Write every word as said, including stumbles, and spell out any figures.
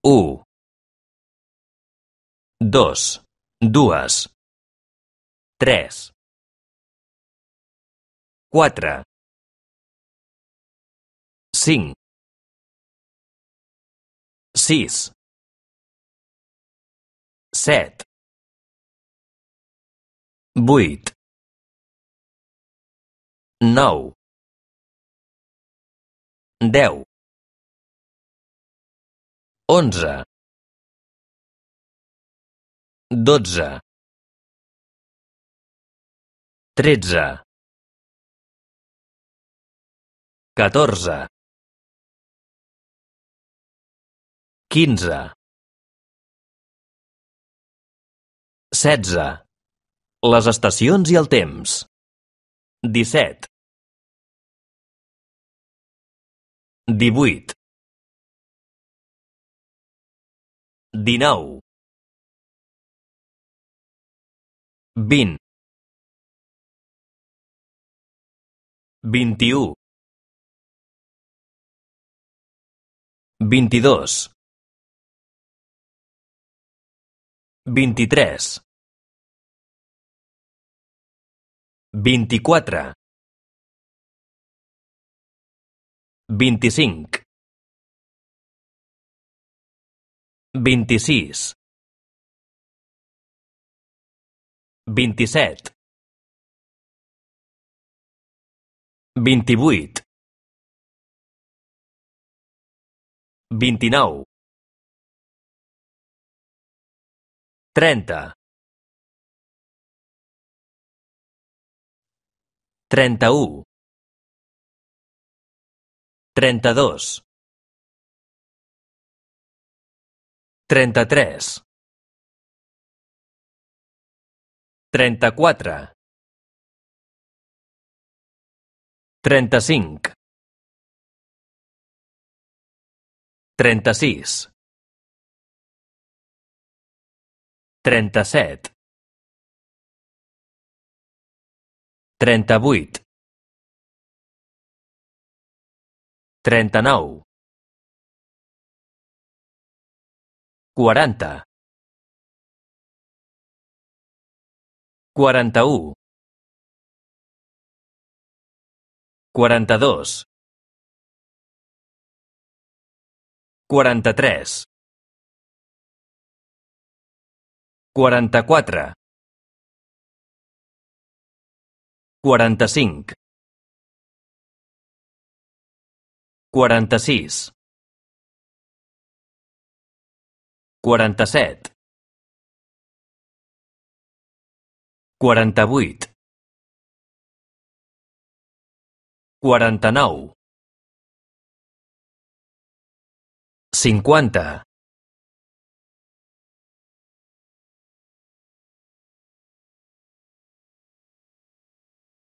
U, dos, dues, tres, quatre, cinc, sis, set, vuit, nou, deu, onze, dotze, tretze, catorze, quinze, setze. Les estacions i el temps. disset, divuit, dinou, vint, vint-i-u, vint-i-dos, vint-i-tres, vint-i-quatre, vint-i-cinc, vint-i-sis, vint-i-set, vint-i-vuit, vint-i-nou, trenta, trenta-u, trenta-dos, trenta-tres, trenta-quatre, trenta-cinc, trenta-sis, trenta-set, trenta-vuit, trenta-nou, quaranta, quaranta-u, quaranta-dos, quaranta-tres, quaranta-quatre, quaranta-cinc, quaranta-sis, quaranta-set, quaranta-vuit, quaranta-nou, cinquanta.